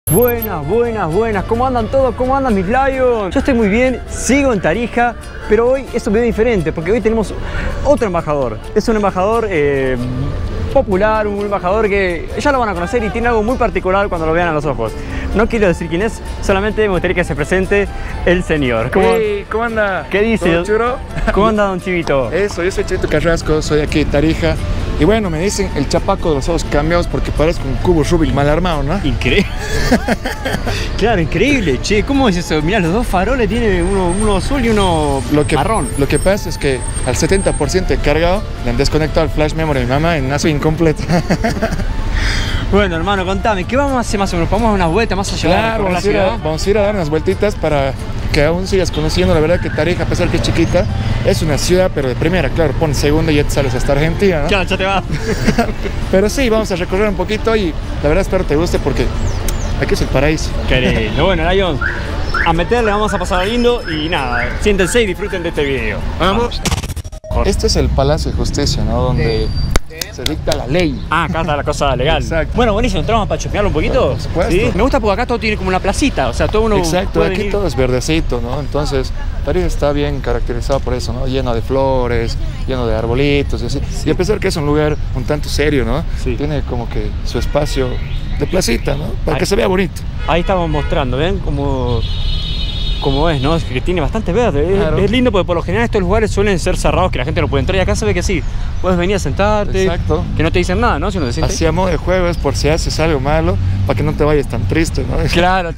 Buenas, buenas, buenas. ¿Cómo andan todos? ¿Cómo andan mis Lions? Yo estoy muy bien, sigo en Tarija, pero hoy es un video diferente porque hoy tenemos otro embajador. Es un embajador popular, un embajador que ya lo van a conocer y tiene algo muy particular cuando lo vean a los ojos. No quiero decir quién es, solamente me gustaría que se presente el señor. ¿Cómo anda? ¿Qué dice? ¿Todo churo? ¿Cómo anda, don Chivito? Eso, yo soy Chivito Carrasco, soy aquí de Tarija. Y bueno, me dicen el chapaco de los ojos cambiados porque parezco un cubo Rubik mal armado, ¿no? Increíble. Claro, increíble, che. ¿Cómo es eso? Mirá, los dos faroles tienen uno azul y uno marrón. Lo que pasa es que al 70% de cargado le han desconectado el flash memory de mi mamá y nace incompleto. Bueno, hermano, contame, ¿qué vamos a hacer más o menos? ¿Vamos a dar unas vueltas más allá? Claro, vamos a ir a dar unas vueltitas para que aún sigas conociendo. La verdad que Tarija, a pesar que es chiquita, es una ciudad, pero de primera, claro, pon segunda y ya te sales hasta Argentina, ¿no? Claro, ya te vas. Pero sí, vamos a recorrer un poquito y la verdad espero te guste porque aquí es el paraíso. Qué lindo. Bueno, Lions, a meterle, vamos a pasar lindo y nada, siéntense y disfruten de este video. Vamos. Este es el Palacio de Justicia, ¿no? Donde se dicta la ley. Ah, acá está la cosa legal. Exacto. Bueno, buenísimo, entramos para chusmearlo un poquito. Por supuesto. ¿Sí? Me gusta porque acá todo tiene como una placita, o sea, todo uno. Exacto, aquí todo es verdecito, ¿no? Entonces, Tarija está bien caracterizado por eso, ¿no? Lleno de flores, lleno de arbolitos y así. Sí. Y a pesar que es un lugar un tanto serio, ¿no? Sí. Tiene como que su espacio de placita, ¿no? Para que se vea bonito. Ahí estamos mostrando, ¿ven? Como es, ¿no? Es que tiene bastante verde. Claro. Es lindo porque por lo general estos lugares suelen ser cerrados, que la gente no puede entrar. Y acá se ve que sí. Puedes venir a sentarte. Exacto. Que no te dicen nada, ¿no? Si uno te siente. Así a modo de juego es por si haces algo malo, para que no te vayas tan triste, ¿no? Claro,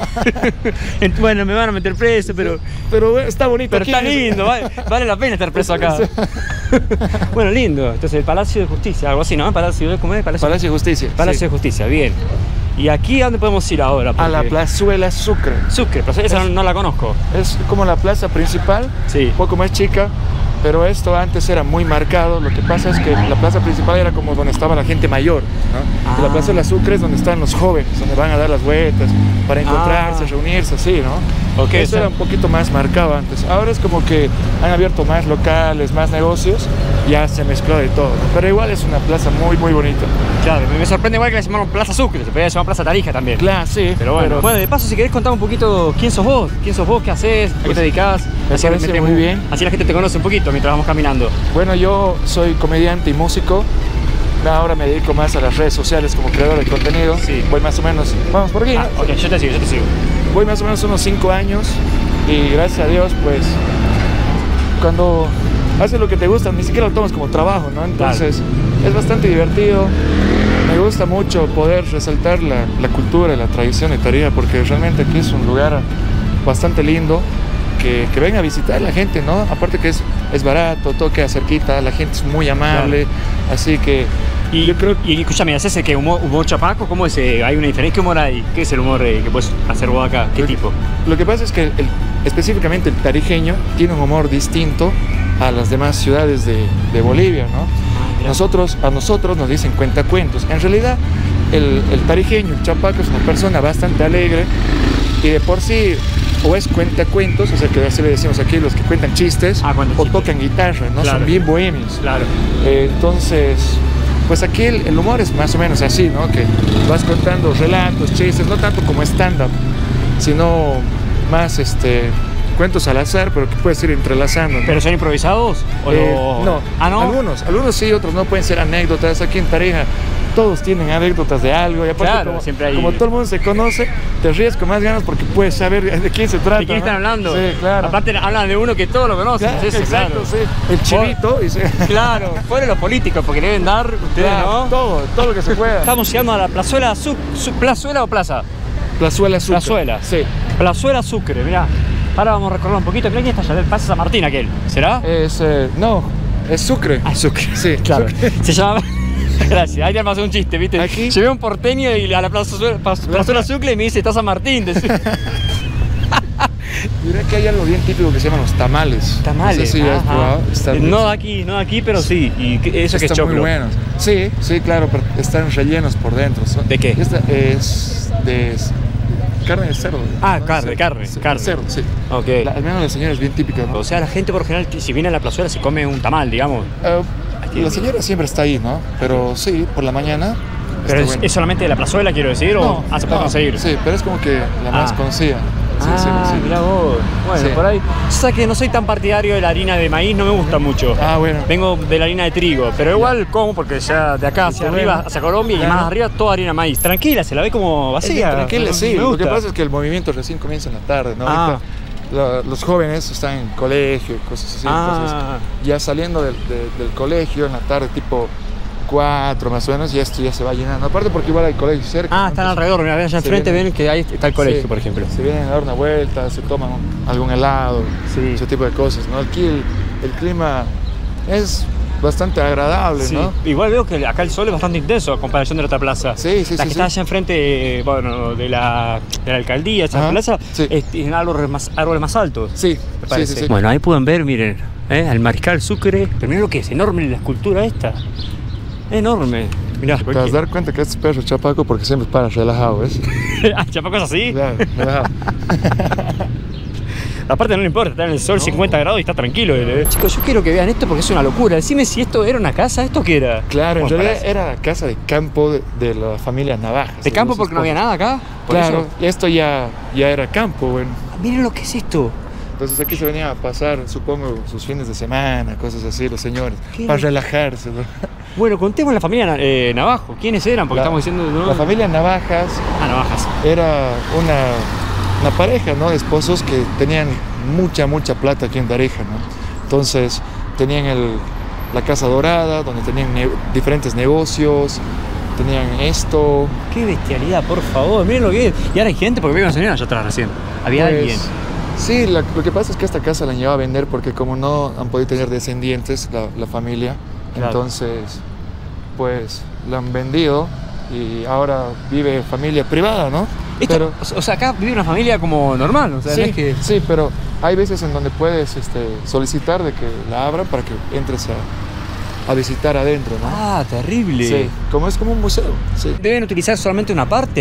bueno, me van a meter preso, pero está bonito. Pero aquí está lindo, vale la pena estar preso acá. Bueno, lindo. Entonces, el Palacio de Justicia, algo así, ¿no? ¿Cómo es? Palacio de Justicia. Palacio de Justicia, bien. ¿Y aquí a dónde podemos ir ahora? A la Plazuela Sucre. Sucre, pero esa no la conozco. Es como la plaza principal, sí. Un poco más chica, pero esto antes era muy marcado. Lo que pasa es que la plaza principal era como donde estaba la gente mayor, ¿no? Y la Plazuela Sucre es donde están los jóvenes, donde van a dar las vueltas, para encontrarse, reunirse, así, ¿no? Okay, eso era un poquito más marcado antes. Ahora es como que han abierto más locales, más negocios, ya se mezcló de todo, ¿no? Pero igual es una plaza muy, muy bonita. Claro, me sorprende igual que la llamaron Plaza Sucre, se podría llamar Plaza Tarija también. Claro, sí. Pero bueno. Bueno, de paso, si querés contar un poquito quién sos vos, qué haces, a qué te dedicás. Me parece muy bien. Así la gente te conoce un poquito mientras vamos caminando. Bueno, yo soy comediante y músico. Ahora me dedico más a las redes sociales como creador de contenido. Sí. Voy más o menos... Vamos por aquí, ¿no? Ok, yo te sigo. Voy más o menos unos 5 años y gracias a Dios, pues, cuando haces lo que te gusta, ni siquiera lo tomas como trabajo, ¿no? Entonces, es bastante divertido. Me gusta mucho poder resaltar la cultura y la tradición de Tarija porque realmente aquí es un lugar bastante lindo que venga a visitar la gente, ¿no? Aparte que es barato, todo queda cerquita, la gente es muy amable, así que... Y yo creo... Y escúchame, ¿haces ese que humor chapaco? ¿Cómo es? ¿Hay una diferencia? ¿Qué humor hay? ¿Qué es el humor que puedes hacer vos acá? ¿Qué tipo? Lo que pasa es que específicamente el tarijeño tiene un humor distinto a las demás ciudades de Bolivia, ¿no? A nosotros nos dicen cuentacuentos. En realidad, el tarijeño, el chapaco, es una persona bastante alegre y de por sí o es cuentacuentos, o sea que así le decimos aquí, los que cuentan chistes, o tocan guitarra, ¿no? Claro. Son bien bohemios. Claro. Entonces, pues aquí el humor es más o menos así, ¿no? Que vas contando relatos, chistes, no tanto como stand-up, sino más cuentos al azar, pero que puedes ir entrelazando, ¿no? ¿Pero son improvisados? No. ¿No? Algunos sí, otros no, pueden ser anécdotas. Aquí en Tarija todos tienen anécdotas de algo y aparte claro, como todo el mundo se conoce, te ríes con más ganas porque puedes saber de quién se trata. ¿De quién están hablando? Sí, claro. Aparte hablan de uno que todos lo conocen. Claro, exacto, sí. El Chivito. Claro, fuera los políticos, porque deben dar ustedes, claro, ¿no? Todo lo que se pueda. Estamos llegando a la Plazuela ¿Plazuela o Plaza? Plazuela Sucre. Plazuela. Sí. Plazuela Sucre, mirá. Ahora vamos a recorrer un poquito. Mirá quién está allá, pasa San Martín aquel. ¿Será? No, es Sucre. Ah, Sucre. Sí, claro. Sucre. Se llama... Gracias, ahí te pasó un chiste, ¿viste? Aquí llevé un porteño y a la Plazuela Sucre y me dice, está San Martín. Diré que hay algo bien típico que se llaman los tamales. Tamales. No sé si has probado. No aquí, pero sí. Y eso que es choclo. Muy buenos. Sí, claro, pero están rellenos por dentro. ¿De qué? Esta es de carne de cerdo. Ah, carne. Cerdo, sí. Okay. Al menos la señora es bien típica, ¿no? O sea, la gente por general, si viene a la plazuela, se come un tamal, digamos. La señora siempre está ahí, ¿no? Pero sí, por la mañana Pero está bueno. es solamente de la plazuela, quiero decir, o se puede conseguir. Sí, pero es como que la más conocida. Sí, sí. Mirá vos. Bueno, Sí. por ahí. Yo sé que no soy tan partidario de la harina de maíz, no me gusta mucho. Bueno. Vengo de la harina de trigo, pero igual como porque ya de acá hacia arriba, hacia Colombia y más arriba, toda harina de maíz. Tranquila, se la ve como vacía. Tranquila, sí. Me Lo gusta. que pasa es que el movimiento recién comienza en la tarde, ¿no? Ahorita los jóvenes están en colegio y cosas así. Entonces, ya saliendo del colegio en la tarde, tipo 4 más o menos, y esto ya se va llenando. Aparte porque igual hay colegio cerca. Están alrededor, mira, allá enfrente ven que ahí está el colegio, por ejemplo. Se vienen a dar una vuelta, se toman algún helado, ese tipo de cosas, ¿no? Aquí el clima es bastante agradable, ¿no? Igual veo que acá el sol es bastante intenso a comparación de la otra plaza. Sí. La que está allá enfrente, bueno, de la alcaldía, esa plaza, tiene árboles más altos. Sí, me parece. Sí. Bueno, ahí pueden ver, miren, al Mariscal Sucre. Pero miren lo que es enorme la escultura esta. Enorme. Mirá, te vas a dar cuenta que este perro es chapaco porque siempre para relajado, ¿ves? ¿Chapaco es así? Claro, relajado. Aparte no le importa, está en el sol 50 grados y está tranquilo. Chicos, yo quiero que vean esto porque es una locura. Decime si esto era una casa, ¿esto qué era? Claro, en realidad era la casa de campo de la familia Navajas. ¿De campo porque no había nada acá? Claro, y esto ya era campo, bueno. Miren lo que es esto. Entonces aquí se venía a pasar, supongo, sus fines de semana, cosas así, los señores, para relajarse, ¿no? Bueno, contemos la familia Navajo. ¿Quiénes eran? Porque estamos diciendo... ¿no? La familia Navajas, Navajas era una pareja, ¿no? De esposos que tenían mucha plata aquí en Tarija, ¿no? Entonces tenían la Casa Dorada, donde tenían diferentes negocios, tenían esto. ¡Qué bestialidad, por favor! Miren lo que es. Y ahora hay gente, porque veo una señora allá atrás recién. Había alguien. Sí, lo que pasa es que esta casa la han llevado a vender porque como no han podido tener descendientes, la familia, entonces pues la han vendido y ahora vive familia privada, ¿no? Pero, o sea, acá vive una familia como normal, o sea, sí, no es que... Sí, pero hay veces en donde puedes solicitar de que la abran para que entres a visitar adentro, ¿no? Terrible. Sí, es como un museo. Sí. Deben utilizar solamente una parte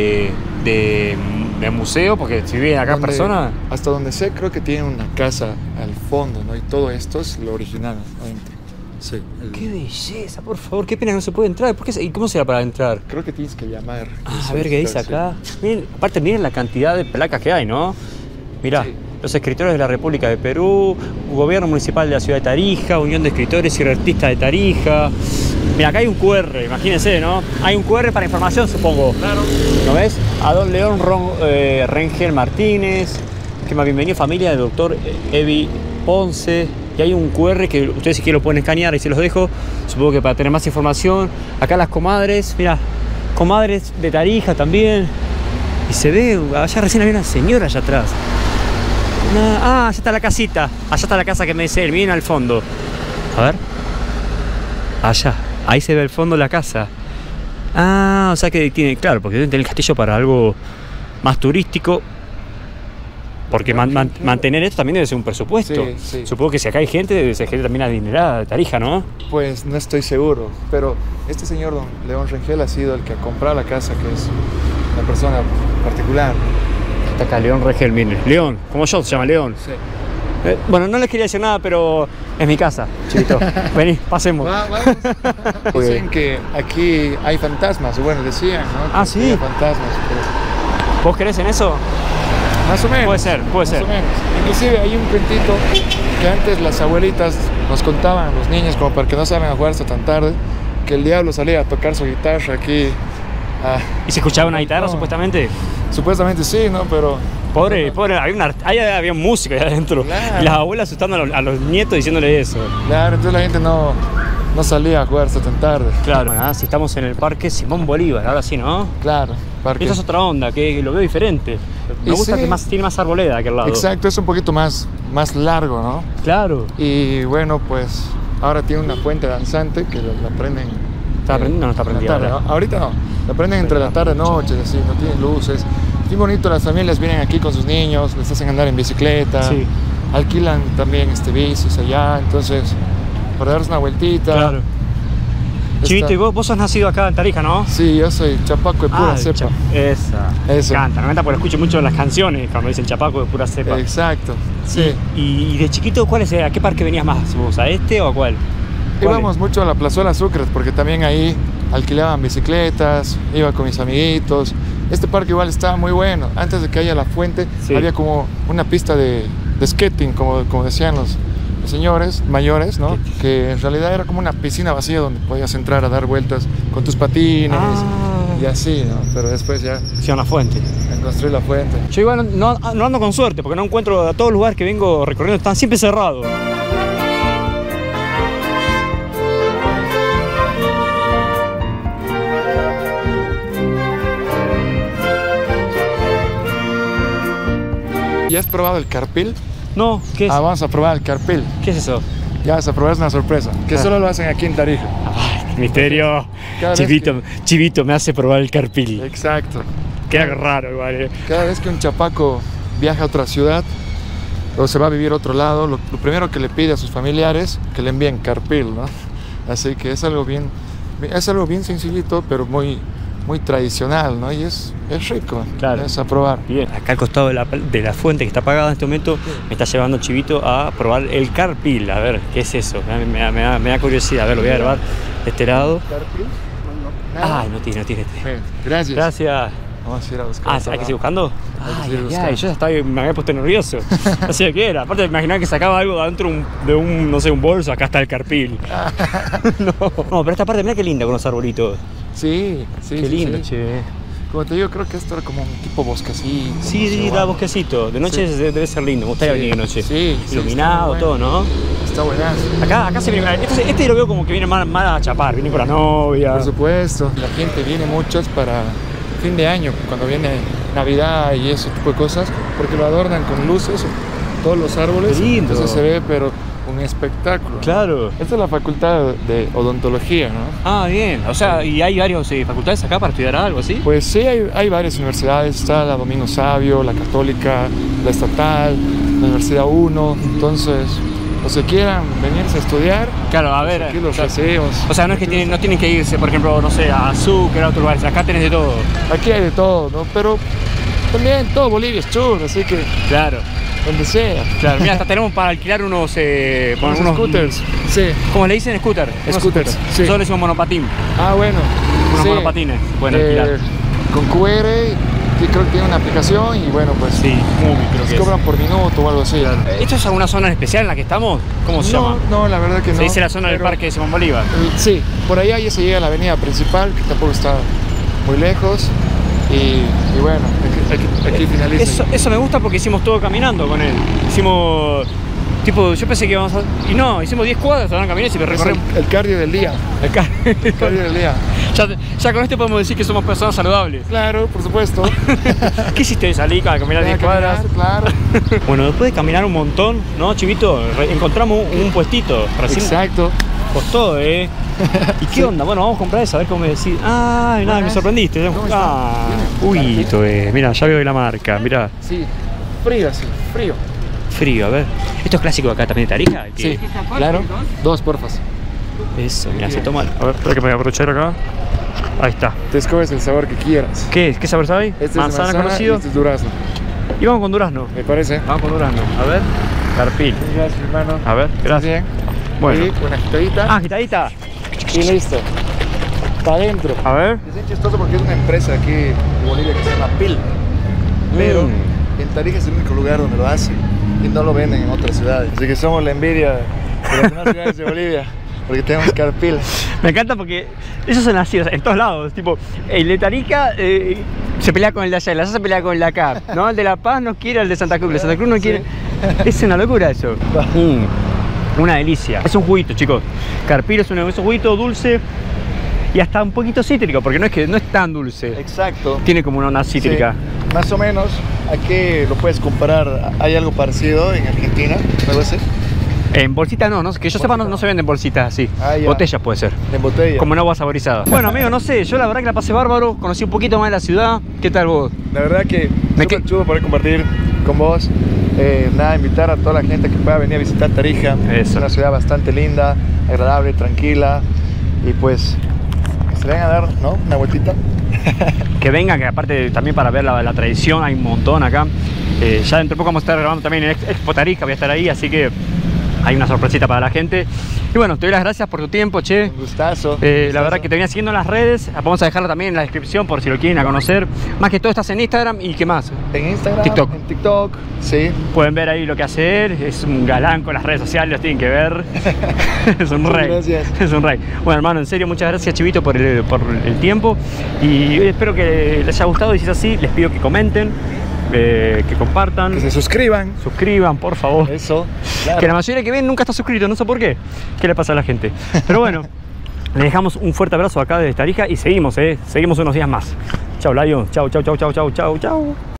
de museo, porque si viven acá personas... Hasta donde sé, creo que tienen una casa al fondo, ¿no? Y todo esto es lo original adentro. Sí. ¡Qué belleza, por favor! ¡Qué pena que no se puede entrar! ¿Y cómo será para entrar? Creo que tienes que llamar. A ver qué dice acá. Miren, aparte, miren la cantidad de placas que hay, ¿no? Mirá. Sí. Los escritores de la República de Perú, Gobierno Municipal de la Ciudad de Tarija, Unión de Escritores y Artistas de Tarija. Mira, acá hay un QR, imagínense, ¿no? Hay un QR para información, supongo. Claro. ¿No ves? A don León Rengel Martínez, que más bienvenido familia del doctor Evi Ponce. Y hay un QR que ustedes si quieren lo pueden escanear y se los dejo. Supongo que para tener más información. Acá las comadres, mira, comadres de Tarija también. Y se ve, allá recién había una señora allá atrás. Allá está la casita. Allá está la casa que me dice él. Miren al fondo. A ver. Allá. Ahí se ve al fondo la casa. O sea que tiene... Claro, porque deben tener el castillo para algo más turístico. Porque mantener esto también debe ser un presupuesto. Sí. Supongo que si acá hay gente, debe ser gente también adinerada de Tarija, ¿no? Pues no estoy seguro. Pero este señor don León Rengel ha sido el que ha comprado la casa, que es una persona particular. Está acá León Rengel, miren. León, como yo se llama León. Sí. Bueno, no les quería decir nada, pero es mi casa, chiquito. Vení, pasemos. Vamos. Dicen que aquí hay fantasmas, bueno, decían, ¿no? Sí. Hay fantasmas. Pero... ¿Vos crees en eso? Más o menos. Puede ser. Más o menos. Inclusive hay un cuentito que antes las abuelitas nos contaban a los niños, como para que no salgan a jugar hasta tan tarde, que el diablo salía a tocar su guitarra aquí. ¿Y se escuchaba una guitarra, supuestamente? Supuestamente sí, ¿no? Pero... Pobre, había música ahí adentro. Claro. Y las abuelas asustando a los nietos diciéndole eso. Claro, entonces la gente no salía a jugar hasta tan tarde. Claro. Bueno, si estamos en el Parque Simón Bolívar, ahora sí, ¿no? Claro. Esta es otra onda, que lo veo diferente. Me gusta que tiene más arboleda que aquel lado. Exacto, es un poquito más largo, ¿no? Claro. Y bueno, pues ahora tiene una fuente danzante que la prenden. ¿Está prendiendo o no está prendida? ¿No? Ahorita no. La prenden entre la tarde y noche, así, no tienen luces. Qué bonito, las familias vienen aquí con sus niños, les hacen andar en bicicleta. Sí. Alquilan también bicis allá, entonces, para darse una vueltita. Claro. Chivito, y vos sos nacido acá en Tarija, ¿no? Sí, yo soy chapaco de pura cepa. Eso. Me encanta porque lo escucho mucho en las canciones cuando dicen chapaco de pura cepa. Exacto, sí. ¿Y de chiquito a qué parque venías más vos? ¿A este o a cuál? Íbamos mucho a la Plazuela Sucre porque también ahí alquilaban bicicletas, iba con mis amiguitos. Este parque igual estaba muy bueno. Antes de que haya la fuente, Sí. había como una pista de skating, como decían los señores mayores, ¿no? Que en realidad era como una piscina vacía donde podías entrar a dar vueltas con tus patines y así, ¿no? Pero después ya Sí, una fuente. construí la fuente. Yo igual no ando con suerte porque no encuentro a todos los lugares que vengo recorriendo, están siempre cerrados. ¿Ya has probado el carpil? No, ¿qué es? Vamos a probar el carpil. ¿Qué es eso? Ya vas a probar, es una sorpresa. Que solo lo hacen aquí en Tarija. Ay, misterio. Cada vez Chivito me hace probar el carpil. Exacto. Queda raro igual. Cada vez que un chapaco viaja a otra ciudad o se va a vivir a otro lado, lo primero que le pide a sus familiares que le envíen carpil, ¿no? Así que es algo bien sencillito, pero muy tradicional, ¿no? Y es rico. Claro. Es a probar. Bien, acá al costado de la fuente que está apagada en este momento, me está llevando Chivito a probar el carpil. A ver, ¿qué es eso? Me da curiosidad. A ver, lo voy a grabar de este lado. ¿Carpil? Ay, no tiene. Bien, gracias. Gracias. Vamos a ir a buscar. Ah, ¿hay que seguir buscando? Hay que Ay, seguir ay, buscando. ay, yo ya me había puesto nervioso. No sé qué era. Aparte, imaginaba que sacaba algo dentro de un, no sé, un bolso. Acá está el carpil. No, pero esta parte, mira qué linda con los arbolitos. Sí. Qué lindo, sí. che. Como te digo, creo que esto era como un tipo bosquecito. Sí, da bosquecito. De noche debe ser lindo. Me gustaría Sí, venir de noche. sí, Iluminado, está muy todo, ¿no? Está buenazo. Acá se viene. Este lo veo como que viene más a chapar, viene con la novia. Por supuesto, la gente viene muchos para fin de año, cuando viene Navidad y ese tipo de cosas, porque lo adornan con luces, todos los árboles. Qué lindo. Entonces se ve, pero un espectáculo. Claro. Esta es la facultad de odontología, ¿no? Ah, bien. O sea, ¿y hay varias facultades acá para estudiar algo así? Pues sí, hay varias universidades. Está la Domingo Savio, la Católica, la Estatal, la Universidad 1. Entonces, los que quieran venirse a estudiar, Claro, a ver. aquí los claro. recibimos. O sea, no es que no tienen que irse, por ejemplo, no sé, a Sucre, a otros lugares. Acá tenés de todo. Aquí hay de todo, ¿no? Pero también todo Bolivia es chulo, así que Claro. donde sea. Claro, mira, hasta tenemos para alquilar unos Scooters. Sí. ¿Cómo le dicen? Scooter. Unos Scooters, sí. Nosotros le decimos monopatín. Ah, bueno. Unos Sí. monopatines. Bueno, alquilar. Con QR, y creo que tiene una aplicación y bueno, pues Sí, muy creo se que es. cobran por minuto o algo así. ¿Esto es alguna zona en especial en la que estamos? ¿Cómo se llama? No, la verdad que no. Se dice la zona del pero- Parque de Simón Bolívar. Sí, por allá ya se llega a la avenida principal, que tampoco está muy lejos. Y bueno, aquí finaliza. Eso me gusta porque hicimos todo caminando con él. Hicimos, tipo, yo pensé que íbamos a... Y no, hicimos 10 cuadras, ahora caminando y Es recorremos. el cardio del día. El cardio del día. Ya con esto podemos decir que somos personas saludables. Claro, por supuesto. ¿Qué hiciste de salir a caminar 10 cuadras? Claro. Bueno, después de caminar un montón, ¿no, Chivito? Encontramos un puestito. Recién Exacto. costó, ¿eh? ¿Y qué onda? Bueno, vamos a comprar eso, a ver cómo me decís. Ay, nada, me sorprendiste. ¿Cómo está? Ah, Bien. Huito, mira, ya veo la marca, mira. Sí, frío, sí, frío. Frío, a ver. ¿Esto es clásico acá también de Tarija? ¿Qué? Sí, claro. Dos, porfas. Eso, mira, se toma. A ver, espera que me voy a aprovechar acá. Ahí está. Te escoges el sabor que quieras. ¿Qué es? ¿Qué sabor sabe? Este es de manzana conocido. y este es durazno. Y vamos con durazno. ¿Me parece? Vamos con durazno. A ver. Carpil. Gracias, hermano. A ver, gracias. Bien. Bueno. Y una agitadita. Ah, agitadita. Y listo. Está adentro. A ver. Es bien chistoso porque es una empresa aquí de Bolivia que se llama PIL. Pero en Tarija es el único lugar donde lo hacen y no lo venden en otras ciudades. Así que somos la envidia de las demás ciudades de Bolivia porque tenemos carpil. Me encanta porque ellos son así, o sea, en todos lados. Tipo, el de Tarija se pelea con el de allá, el de allá se pelea con el de acá. ¿No? El de La Paz no quiere al de Santa Cruz, el de Santa Cruz no quiere. Es una locura eso. Una delicia. Es un juguito, chicos. Carpil es un juguito dulce y hasta un poquito cítrico, porque no es tan dulce. Exacto. Tiene como una onda cítrica. Sí, más o menos. Aquí lo puedes comparar. ¿Hay algo parecido en Argentina? ¿Algo así? En bolsitas no, que yo sepa no se venden bolsitas así. Ah, ya. Botellas puede ser. En botella. Como en agua saborizada. Bueno, amigo, no sé, yo la verdad que la pasé bárbaro, conocí un poquito más de la ciudad. ¿Qué tal vos? La verdad que Me súper que- chulo poder compartir con vos. Nada, invitar a toda la gente que pueda venir a visitar Tarija. Es Eso. una ciudad bastante linda, agradable, tranquila. Y pues, que se le vayan a dar, ¿no? Una vueltita. Que vengan, que aparte también para ver la tradición hay un montón acá. Ya dentro de poco vamos a estar grabando también en Expo Tarija, voy a estar ahí, así que hay una sorpresita para la gente. Y bueno, te doy las gracias por tu tiempo, che. Un gustazo. La verdad que te venía siguiendo en las redes. Vamos a dejarla también en la descripción por si lo quieren a conocer. Más que todo estás en Instagram y ¿qué más? En Instagram, TikTok. en TikTok, sí. Pueden ver ahí lo que hace él. Es un galán con las redes sociales, los tienen que ver. Es un rey. Gracias. Es un rey. Bueno, hermano, en serio, muchas gracias, Chivito, por el tiempo. Y espero que les haya gustado. Y si es así, les pido que comenten, que compartan, Que se suscriban. suscriban, por favor. Eso, claro. Que la mayoría que ven nunca está suscrito, no sé por qué. ¿Qué le pasa a la gente? Pero bueno, les dejamos un fuerte abrazo acá desde Tarija y seguimos unos días más. Chau, Lion. Chau, chau, chau, chau, chau, chau, chau.